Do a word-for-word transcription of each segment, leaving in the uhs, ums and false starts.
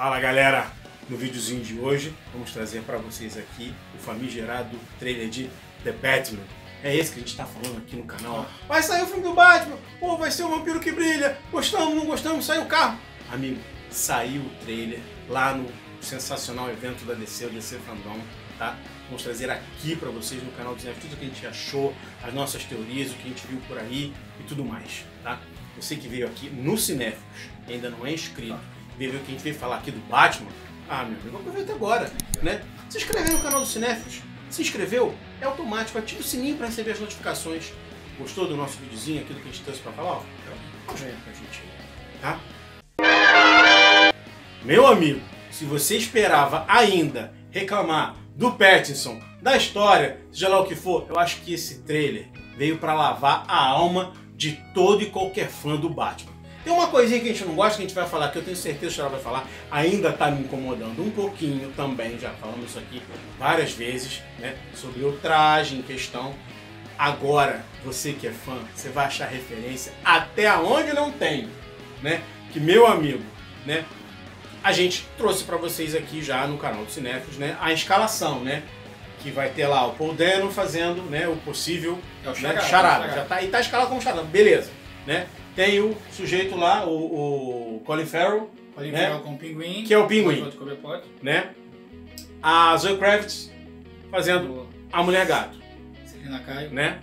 Fala galera, no videozinho de hoje vamos trazer para vocês aqui o famigerado trailer de The Batman. É esse que a gente tá falando aqui no canal. Vai sair o filme do Batman, pô, vai ser o vampiro que brilha, gostamos, não gostamos, saiu o carro. Amigo, saiu o trailer lá no sensacional evento da D C, o D C Fandom, tá? Vamos trazer aqui para vocês no canal do Cinef tudo o que a gente achou, as nossas teorias, o que a gente viu por aí e tudo mais, tá? Você que veio aqui no Cinéfilos e ainda não é inscrito, veio ver o que a gente veio falar aqui do Batman, ah, meu amigo, aproveita agora, né? Se inscrever no canal do Cinéfilos. Se inscreveu, é automático, ativa o sininho para receber as notificações. Gostou do nosso videozinho, aquilo que a gente trouxe para falar? Ó, dá um joinha pra gente aí, tá? Meu amigo, se você esperava ainda reclamar do Pattinson, da história, seja lá o que for, eu acho que esse trailer veio para lavar a alma de todo e qualquer fã do Batman. Tem uma coisinha que a gente não gosta, que a gente vai falar, que eu tenho certeza que ela vai falar, ainda está me incomodando um pouquinho também, já falamos isso aqui várias vezes, né, sobre o traje em questão. Agora, você que é fã, você vai achar referência até onde não tem, né, que meu amigo, né, a gente trouxe para vocês aqui já no canal do Cinéfilos, né, a escalação, né, que vai ter lá o Paul Dano fazendo, né, o possível é o né, charada, charada. É o já tá, e tá escalado como charada, beleza, né. Tem o sujeito lá, o, o Colin Farrell, Colin né? Farrell com o Pinguim, que é o Pinguim, né? A Zoe Kravitz fazendo o... a Mulher Gato, Selina Kyle, né?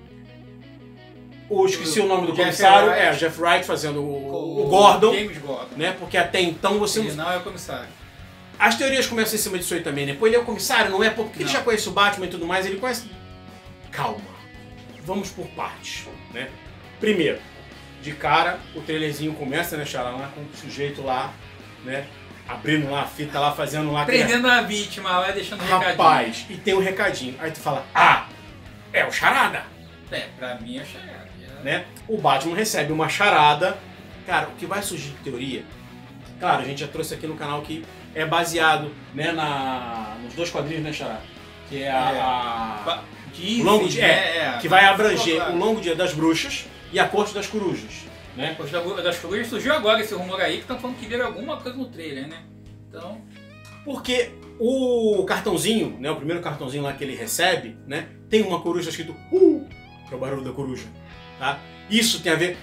O esqueci o, o nome do Jeff comissário, Wright. é Jeff Wright fazendo o, o, o Gordon, James Gordon, né? Porque até então você ele não é o comissário. As teorias começam em cima disso aí também, né? Pô, ele é o comissário, não é? Pô, porque ele já conhece o Batman e tudo mais, ele conhece. Calma, vamos por partes, né? Primeiro, de cara, o trailerzinho começa, né, Xará, com o sujeito lá, né, abrindo lá a fita lá, fazendo lá... Prendendo a vítima lá, deixando o recadinho. Rapaz, e tem o um recadinho. Aí tu fala, ah, é o charada. É, pra mim é charada. Né? O Batman recebe uma charada. Cara, o que vai surgir de teoria, claro, a gente já trouxe aqui no canal que é baseado, né, na, nos dois quadrinhos, né, Xará? Que é a... É. a Dizem, o longo dia, é, é, que vai abranger o Longo Dia das Bruxas e a Corte das Corujas, né? A Corte das Corujas surgiu agora esse rumor aí que estão falando que viram alguma coisa no trailer, né? Então... Porque o cartãozinho, né, o primeiro cartãozinho lá que ele recebe, né, tem uma coruja escrito uh, que é o barulho da coruja, tá? Isso tem a ver...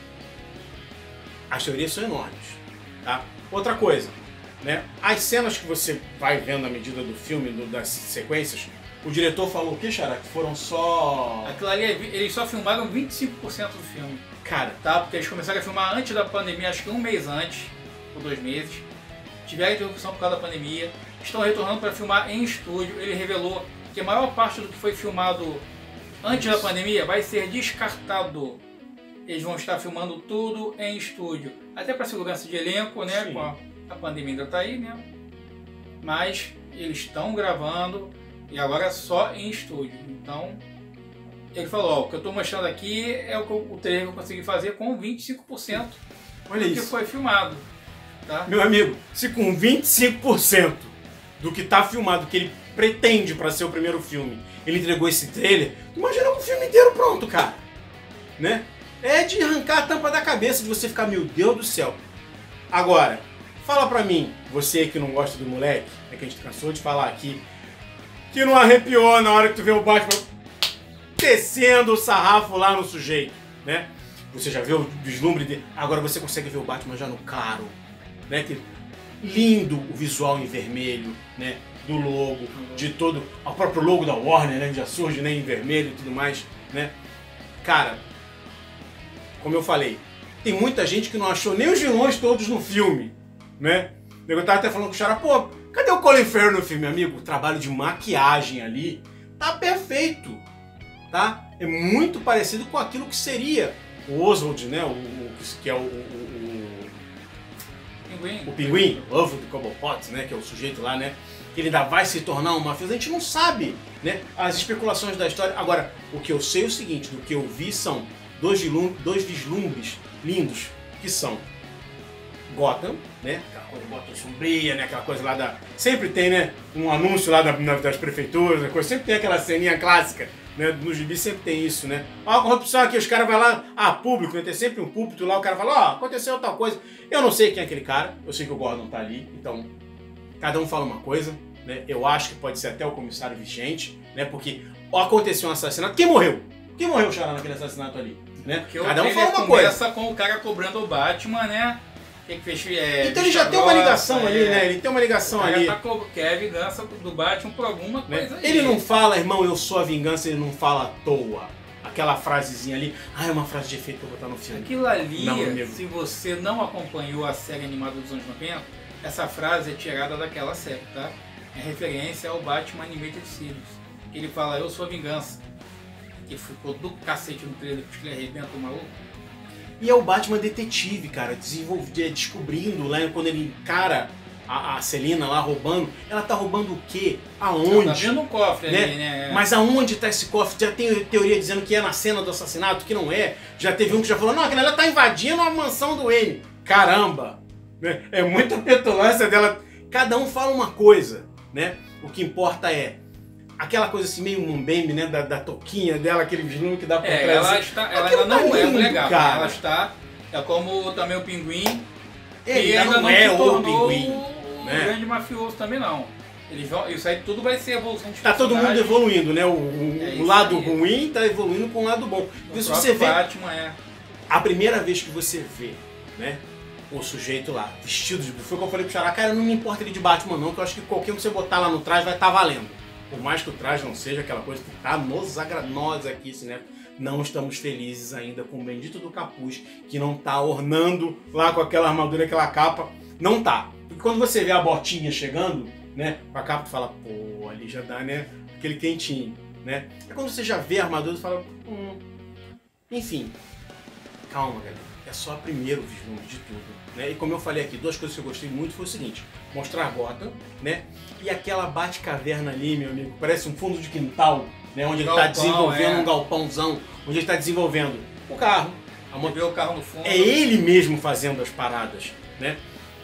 As teorias são enormes, tá? Outra coisa, né, as cenas que você vai vendo à medida do filme, do, das sequências, o diretor falou o que, Xará? Que foram só... Aquilo ali, eles só filmaram vinte e cinco por cento do filme. Cara... Tá? Porque eles começaram a filmar antes da pandemia, acho que um mês antes, ou dois meses. Tiveram interrupção por causa da pandemia. Estão retornando para filmar em estúdio. Ele revelou que a maior parte do que foi filmado antes da pandemia vai ser descartado. Eles vão estar filmando tudo em estúdio. Até para segurança de elenco, né? Com a, a pandemia ainda tá aí, né? Mas eles estão gravando... E agora só em estúdio. Então, ele falou, ó, o que eu estou mostrando aqui é o que eu, o trailer que eu consegui fazer com vinte e cinco por cento Olha do isso. que foi filmado. Tá? Meu amigo, se com vinte e cinco por cento do que está filmado, que ele pretende para ser o primeiro filme, ele entregou esse trailer, imagina um filme inteiro pronto, cara. Né? É de arrancar a tampa da cabeça, de você ficar, meu Deus do céu. Agora, fala pra mim, você que não gosta do moleque, é que a gente cansou de falar aqui, que não arrepiou na hora que tu vê o Batman descendo o sarrafo lá no sujeito, né? Você já viu o vislumbre dele, agora você consegue ver o Batman já no claro, né? Que lindo o visual em vermelho, né? Do logo, de todo, o próprio logo da Warner, né? Já surge, né? Em vermelho e tudo mais, né? Cara, como eu falei, tem muita gente que não achou nem os vilões todos no filme, né? Eu tava até falando com o Xará, pô, cadê o Colin Farrell no filme, amigo? O trabalho de maquiagem ali tá perfeito, tá? É muito parecido com aquilo que seria o Oswald, né? O, o que é o, o, o, Pinguim. o Pinguim, o Oswald Cobblepot, né? Que é o sujeito lá, né? Que ele ainda vai se tornar um mafioso. A gente não sabe, né? As especulações da história. Agora, o que eu sei é o seguinte, do que eu vi são dois, dois vislumbres lindos, que são Gotham, né? Aquela coisa Gotham sombria, né? Aquela coisa lá da... Sempre tem, né? Um anúncio lá da, das prefeituras, coisa. Sempre tem aquela ceninha clássica, Né? No gibi sempre tem isso, né? Ó, a corrupção aqui, os caras vão lá, ah, público, né? Tem sempre um púlpito lá, o cara fala, ó, oh, aconteceu tal coisa. Eu não sei quem é aquele cara, eu sei que o Gordon tá ali, então cada um fala uma coisa, né? Eu acho que pode ser até o comissário vigente, né? Porque ó, aconteceu um assassinato. Quem morreu? Quem morreu, Xará, naquele assassinato ali? Né? Porque cada um fala uma começa coisa. com o cara cobrando o Batman, né? Que que fez, é, então ele já tem uma ligação é, ali, né? Ele tem uma ligação o cara ali. Tá co quer a vingança do Batman por alguma coisa né? aí. Ele não fala, irmão, eu sou a vingança, ele não fala à toa. Aquela frasezinha ali, ah, é uma frase de efeito pra botar no filme. Aquilo ali, não, se você não acompanhou a série animada dos anos noventa, essa frase é tirada daquela série, tá? É referência ao Batman Animated Series. Ele fala, eu sou a vingança. Que ficou do cacete no trailer, que ele arrebenta o maluco. E é o Batman detetive, cara, descobrindo lá, quando ele encara a, a Selina lá roubando, ela tá roubando o quê? Aonde? Ela tá vendo um cofre né? ali, né? Mas aonde tá esse cofre? Já tem teoria dizendo que é na cena do assassinato, que não é. Já teve um que já falou, não, aquela ela tá invadindo a mansão do Wayne. Caramba! Né? É muita petulância dela. Cada um fala uma coisa, né? O que importa é aquela coisa assim, meio mumbembe, né? Da, da toquinha dela, aquele vislumbre que dá por É, trás. ela, assim. está, ela Aquilo ainda não tá é lindo, legal. cara. Ela está, é como também o Pinguim. Ele e ainda não não é se o tornou Pinguim, o né? grande mafioso também não. Eles vão, isso aí tudo vai ser evolução de Tá todo mundo personagens. evoluindo, né? O, o, É o lado aí. ruim tá evoluindo com o lado bom. O Isso próprio você vê. Batman é. A primeira vez que você vê, né? O sujeito lá, vestido de... Foi o que eu falei pro Xará, cara, não me importa ele de Batman não, que eu acho que qualquer um que você botar lá no traje vai estar valendo. Por mais que o traje não seja aquela coisa que tá nos agrada. Nós aqui, né? Não estamos felizes ainda com o bendito do capuz, que não tá ornando lá com aquela armadura, aquela capa. Não tá. Porque quando você vê a botinha chegando, né? Com a capa, tu fala, pô, ali já dá, né? Aquele quentinho, né? É quando você já vê a armadura, tu fala, hum... Enfim, calma, galera. É só o primeiro vislumbre de tudo, né? E como eu falei aqui, duas coisas que eu gostei muito foi o seguinte: mostrar Gotham, né? E aquela Batcaverna ali, meu amigo, parece um fundo de quintal, né? Onde ele está desenvolvendo é. um galpãozão, onde ele está desenvolvendo o carro, a Você vê o carro no fundo. é ele mesmo fazendo as paradas, né?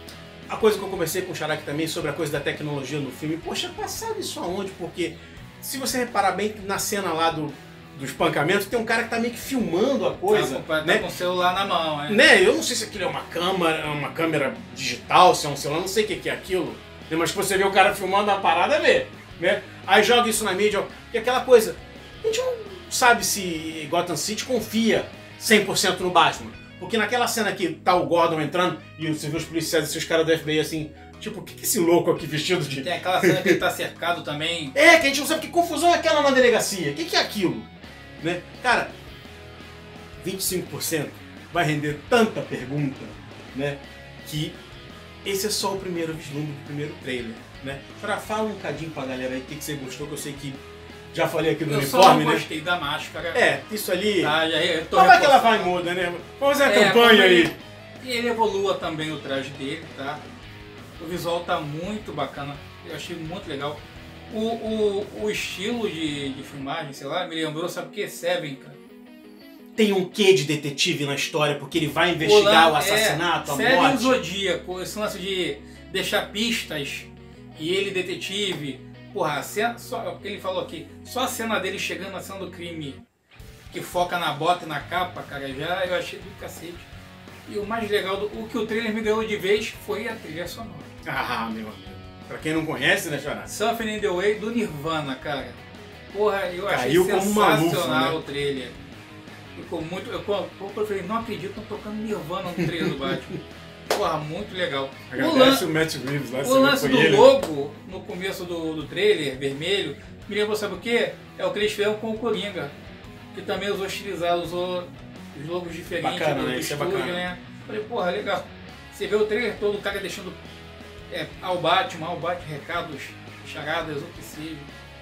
A coisa que eu conversei com o Xará aqui também sobre a coisa da tecnologia no filme, poxa, passado isso aonde? Porque se você reparar bem na cena lá do do espancamento, tem um cara que tá meio que filmando a coisa, Tá, tá né? com o celular na mão, é. né? Eu não sei se aquilo é uma câmera, uma câmera digital, se é um celular, não sei o que que é aquilo, né? Mas que você vê o cara filmando a parada, vê, né? Aí joga isso na mídia, e aquela coisa, a gente não sabe se Gotham City confia cem por cento no Batman, porque naquela cena que tá o Gordon entrando e você vê os policiais e os caras do F B I assim, tipo, o que que esse louco aqui vestido de... Tem aquela cena que ele tá cercado também. É, que a gente não sabe que confusão é aquela na delegacia, o que que é aquilo? Né? Cara, vinte e cinco por cento vai render tanta pergunta, né? Que esse é só o primeiro vislumbre do primeiro trailer, né? Pra fala um cadinho pra galera aí o que, que você gostou, que eu sei que já falei aqui do Eu uniforme, só não né? gostei da máscara. É, isso ali. Tá, já, eu tô Mas vai que ela vai e reforçando. muda, né? Vamos fazer a É, campanha como aí. ele- E ele evolua também o traje dele, tá? O visual tá muito bacana, eu achei muito legal. O, o, o estilo de, de filmagem, sei lá, me lembrou, sabe o que? Seven, cara. Tem um quê de detetive na história, porque ele vai investigar o, lan- assassinato, é, a Seven morte. e o Zodíaco, esse lance de deixar pistas e ele detetive. Porra, a cena, só, o que ele falou aqui, só a cena dele chegando na cena do crime, que foca na bota e na capa, cara, já eu achei do cacete. E o mais legal, do, o que o trailer me ganhou de vez foi a trilha sonora. Ah, meu amigo. Pra quem não conhece, né, Xará? Something in the Way do Nirvana, cara. Porra, eu achei Caiu como uma sensacional luva, né? o trailer. Ficou muito. Eu, eu, eu falei, não acredito, estão tocando Nirvana no trailer do Batman. Porra, muito legal. O, Agradece lan o Matt Reeves lá, o você vê lance foi do ele. logo, no começo do, do trailer, vermelho, me lembrou, sabe o quê? É o que eles fizeram com o Coringa. Que também usou estilizado, usou os logos diferentes Bacana, do, né? do Isso é estúdio, bacana. né? Falei, porra, legal. Você vê o trailer todo, o cara deixando é, ao Batman, ao Batman, recados, charadas, o que seja.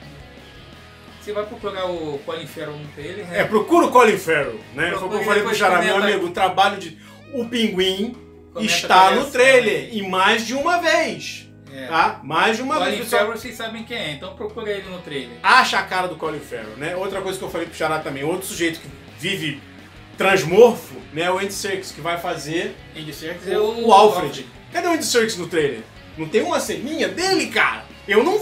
Você vai procurar o Colin Farrell no trailer, né? É, procura o Colin Farrell, né? Foi o que eu Procura falei pro depois Xará, meu comenta- amigo, o trabalho de... O Pinguim Comenta está com no essa, trailer, né? e mais de uma vez, É. tá? Mais de uma Colin vez. Pessoal, Farrell vocês sabem quem é, então procura ele no trailer. acha a cara do Colin Farrell, né? Outra coisa que eu falei pro Xará também, outro sujeito que vive transmorfo, né? É o Andy Serkis, que vai fazer Andy Serkis o, é o, o Alfred. Cadê o Andy Serkis no trailer? Não tem uma ceninha dele, cara? Eu não vi.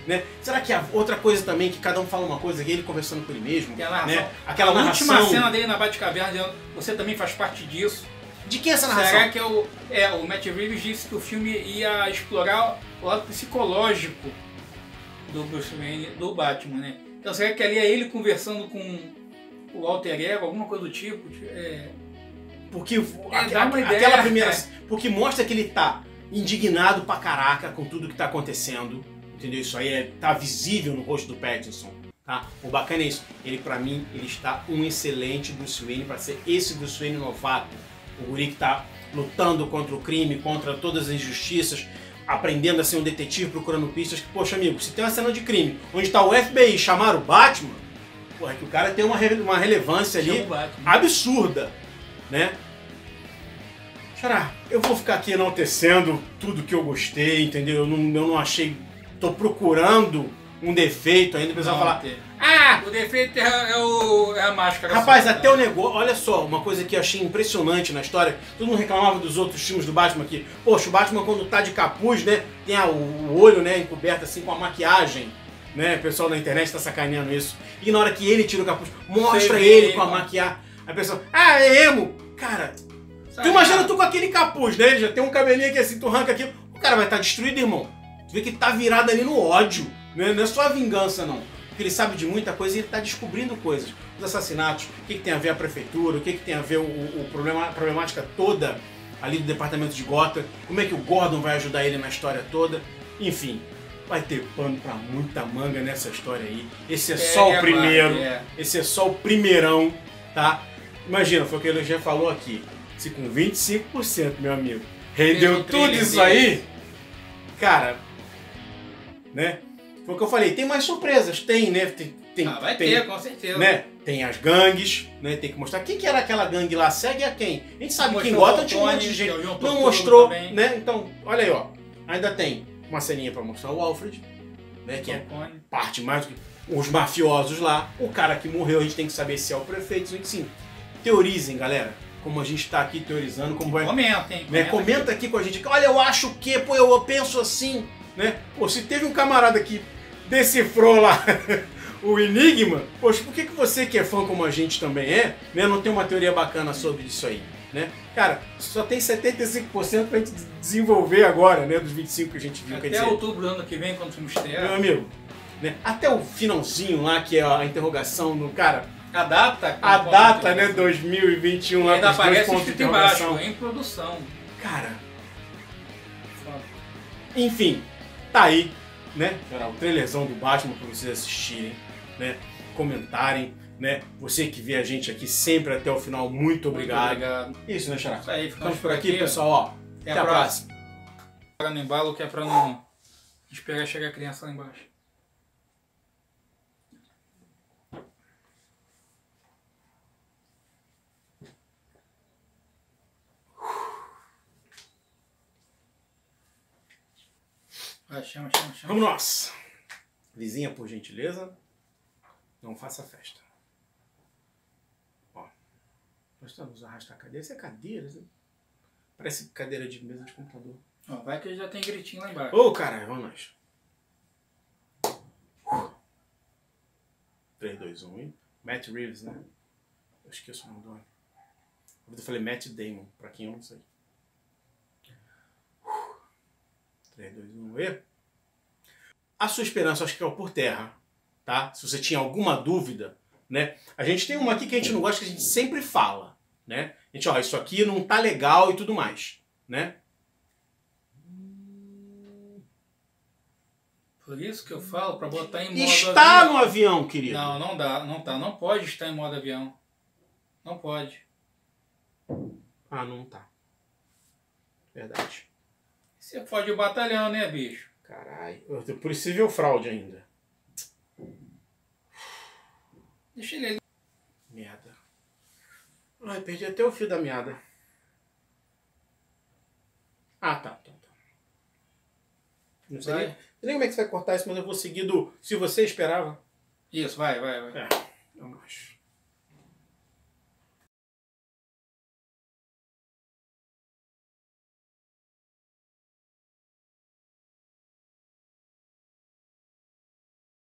Né? Será que a outra coisa também, que cada um fala uma coisa, ele conversando com ele mesmo? Tem a narração. Né? Aquela a narração... última cena dele na Batcaverna, dizendo, você também faz parte disso. De quem é essa narração? Será que é o, é, o Matt Reeves disse que o filme ia explorar o lado psicológico do Bruce Wayne, do Batman, né? Então será que ali é ele conversando com o alter ego, alguma coisa do tipo? É... Porque, é, a, dá uma a, ideia, aquela primeira... é. Porque mostra que ele tá indignado pra caraca com tudo que tá acontecendo. Entendeu? Isso aí é, tá visível no rosto do Pattinson. Tá? O bacana é isso. Ele, pra mim, ele está um excelente Bruce Wayne pra ser esse Bruce Wayne novato. O guri que tá lutando contra o crime, contra todas as injustiças, aprendendo a ser um detetive, procurando pistas. Que, poxa, amigo, se tem uma cena de crime onde tá o F B I chamar o Batman, porra, é que o cara tem uma, re uma relevância ali absurda, né? Xará, eu vou ficar aqui enaltecendo tudo que eu gostei, entendeu? Eu não, eu não achei... Tô procurando um defeito ainda, o pessoal falar... Tem. Ah! O defeito é, é, o, é a máscara. Rapaz, só, até né? o negócio... Olha só, uma coisa que eu achei impressionante na história. Todo mundo reclamava dos outros filmes do Batman aqui. Poxa, o Batman quando tá de capuz, né? Tem a, o, o olho, né, encoberto assim com a maquiagem. Né? O pessoal na internet tá sacaneando isso. E na hora que ele tira o capuz, mostra Sei ele bem, com a mano. maquiagem. A pessoa... Ah, é emo! Cara... Sabe, Tu imagina cara? tu com aquele capuz, né? Ele já tem um cabelinho aqui assim, tu arranca aquilo. O cara vai estar destruído, irmão. Tu vê que ele tá virado ali no ódio. Né? Não é só a vingança, não. Porque ele sabe de muita coisa e ele tá descobrindo coisas. Os assassinatos, o que, que tem a ver a prefeitura, o que, que tem a ver o, o problema, a problemática toda ali do departamento de Gotham. Como é que o Gordon vai ajudar ele na história toda. Enfim, vai ter pano pra muita manga nessa história aí. Esse é, É, só o é, primeiro. é. Esse é só o primeirão, tá? Imagina, foi o que ele já falou aqui. Se com vinte e cinco por cento, meu amigo, rendeu Mesmo tudo trailer isso dele. aí, cara, né? Foi o que eu falei, tem mais surpresas, tem, né? Tem, tem, Ah, vai tem, ter, com certeza. né? Tem as gangues, né? Tem que mostrar quem que era aquela gangue lá, segue a quem. A gente sabe que em Mostrou Gotham o tinha um monte de Tony, gente, que é o João não Turturro mostrou, também. né? Então, olha aí, ó, ainda tem uma ceninha pra mostrar o Alfred, né? Que é Falcone. parte mais do que os mafiosos lá, o cara que morreu, a gente tem que saber se é o prefeito, sim. Teorizem, galera, como a gente tá aqui teorizando, como vai... Comenta, hein? Né? Comenta aqui com a gente. Olha, eu acho que, pô, eu penso assim, né? Pô, se teve um camarada que decifrou lá o enigma, poxa, por que, que você que é fã como a gente também é, né? Não tem uma teoria bacana sobre isso aí, né? Cara, só tem setenta e cinco por cento pra gente desenvolver agora, né? Dos vinte e cinco por cento que a gente viu, quer Até dizer... outubro do ano que vem, quando o filme Meu estreia. amigo, né? Até o finalzinho lá, que é a interrogação no cara... A data... A com data, ponto de né? dois mil e vinte e um, lá ainda com os dois aparece pontos de escrito embaixo, interrogação. em produção. Cara... Enfim, tá aí, né? O trailerzão do Batman pra vocês assistirem, né? Comentarem, né? Você que vê a gente aqui sempre até o final, muito obrigado. Muito obrigado. Isso, né, Xará? Isso aí, Ficamos por aqui, pessoal, ó. Até, Até a a próxima. Para no embalo, que é pra não esperar chegar a criança lá embaixo. Vai, chama, chama, chama. Vamos nós. Vizinha, por gentileza, não faça festa. Ó, nós estamos arrastar a cadeira. Isso é cadeira, né? Parece cadeira de mesa de computador. Ó, vai que já tem gritinho lá embaixo. Ô, caralho, vamos nós. três, dois, um e... Matt Reeves, né? Eu esqueço o nome do homem. Eu falei Matt Damon, pra quem eu não sei. três, dois, um e... A sua esperança, acho que caiu por terra, tá? Se você tinha alguma dúvida, né? A gente tem uma aqui que a gente não gosta, que a gente sempre fala, né? A gente, ó, isso aqui não tá legal e tudo mais, né? Por isso que eu falo pra botar em modo Está avião. no avião, querido. Não, não dá, não tá. Não pode estar em modo avião. Não pode. Ah, não tá. Verdade. Você pode o batalhão, né, bicho? Caralho. Possível fraude ainda. Deixa ele ali. Merda. Ai, perdi até o fio da meada. Ah, tá, tá, tá. Não sei Vai. nem, não sei nem como é que você vai cortar isso, mas eu vou seguir do... Se você esperava. Isso, vai, vai, vai. É, eu acho.